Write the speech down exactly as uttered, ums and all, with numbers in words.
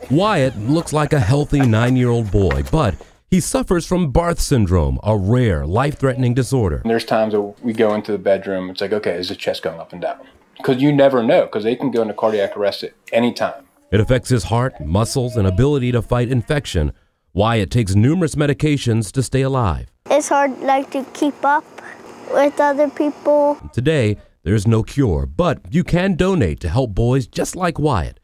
Wyatt looks like a healthy nine-year-old boy, but he suffers from Barth syndrome, a rare, life-threatening disorder. There's times that we go into the bedroom, it's like, okay, is his chest going up and down? Because you never know, because they can go into cardiac arrest at any time. It affects his heart, muscles, and ability to fight infection. Wyatt takes numerous medications to stay alive. It's hard, like, to keep up with other people. Today, there's no cure, but you can donate to help boys just like Wyatt.